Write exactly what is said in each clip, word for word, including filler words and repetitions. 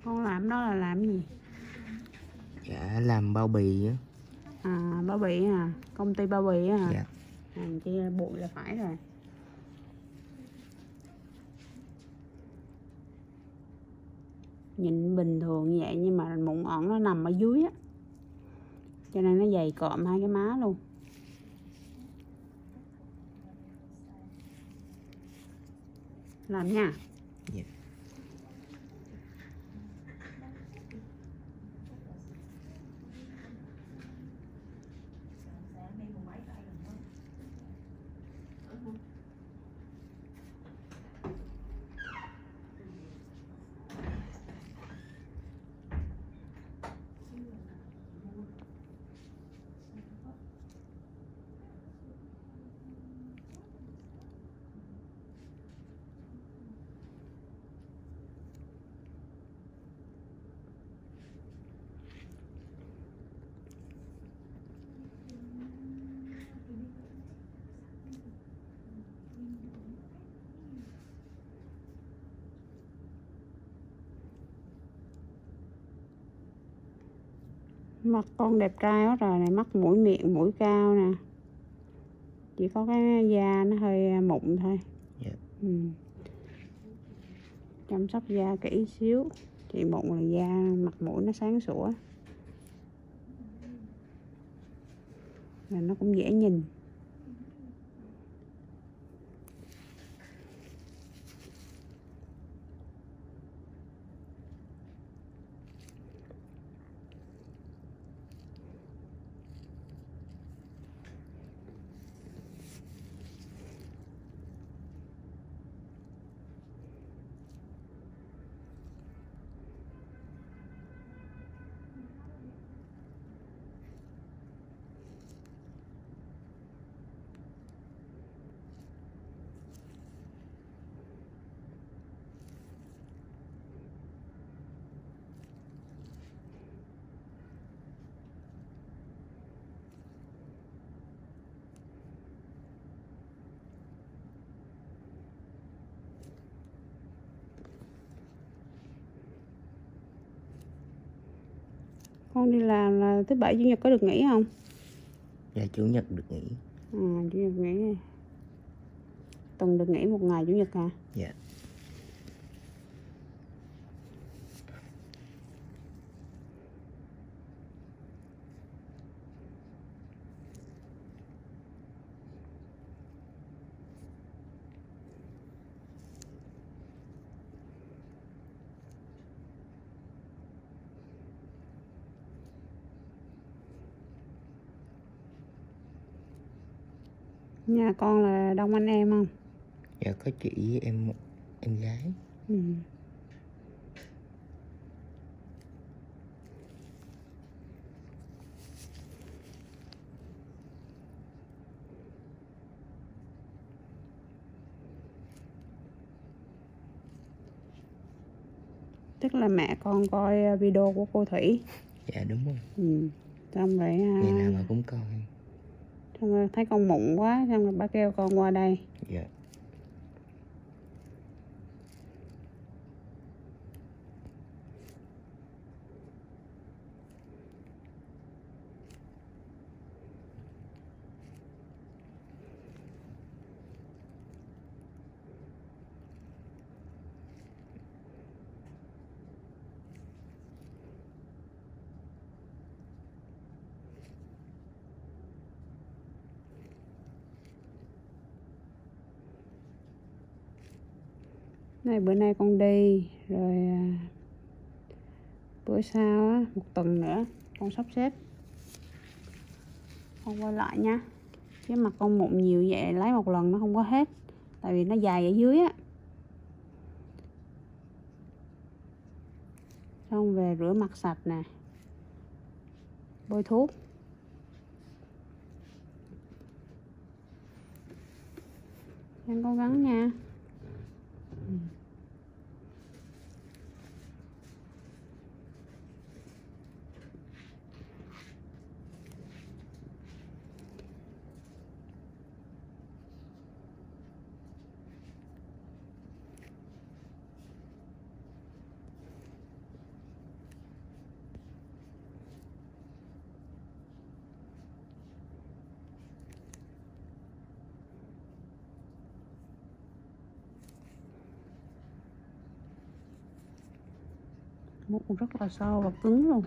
Con làm đó là làm gì? Dạ làm bao bì á. À, bao bì à? Công ty bao bì à? Dạ. À, chị bụi là phải rồi. Nhìn bình thường như vậy nhưng mà mụn ẩn nó nằm ở dưới á, cho nên nó dày cộm hai cái má luôn. Làm nha. Dạ. Mặt con đẹp trai quá rồi này, mắt mũi miệng mũi cao nè, chỉ có cái da nó hơi mụn thôi. Yeah. Ừ. Chăm sóc da kỹ xíu, chị mụn là da mặt mũi nó sáng sủa và nó cũng dễ nhìn. Con đi làm là thứ bảy chủ nhật có được nghỉ không? Dạ chủ nhật được nghỉ. À, chủ nhật nghỉ. Tuần được nghỉ một ngày chủ nhật hả? Dạ. Nhà con là đông anh em không? Dạ có chị em em gái. Ừ. Tức là mẹ con coi video của cô Thủy. Dạ đúng rồi. Ừ. Xong rồi Ngày nào mà cũng coi. xong rồi thấy con mụn quá, xong rồi bà kêu con qua đây. Dạ. Này bữa nay con đi rồi, à, bữa sau á, một tuần nữa con sắp xếp con quay lại nha. Cái mặt con mụn nhiều vậy lấy một lần nó không có hết, tại vì nó dài ở dưới á. Xong về rửa mặt sạch nè, bôi thuốc. Em cố gắng nha. Ừ. mụn rất là sâu và cứng luôn.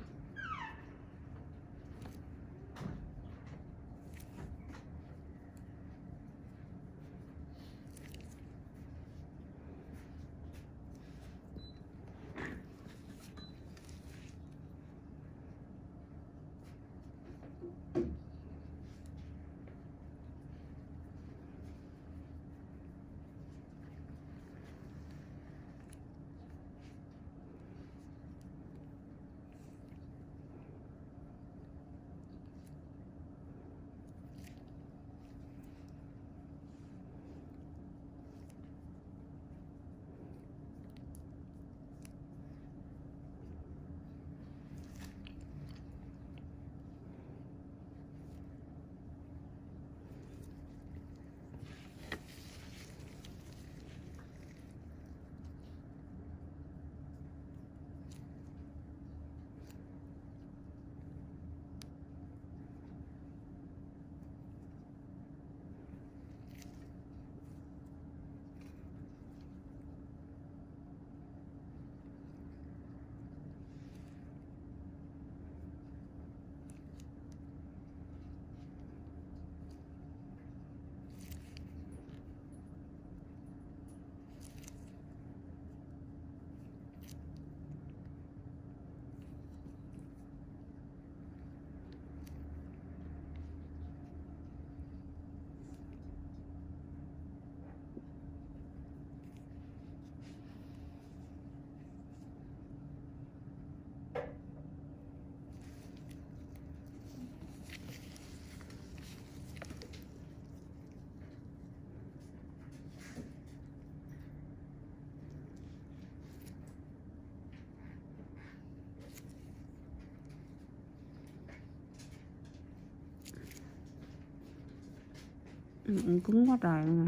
Ừ, cứng quá trời luôn nè.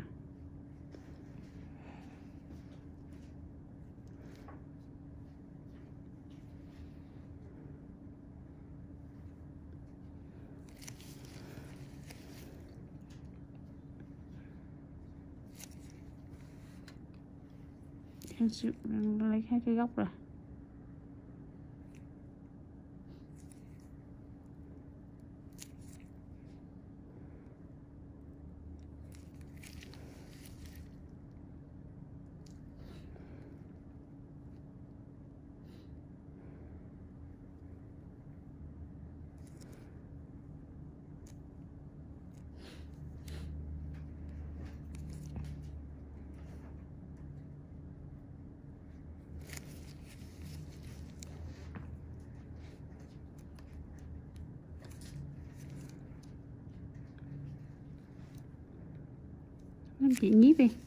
Lấy hai cái gốc rồi. Chị nhíp đi.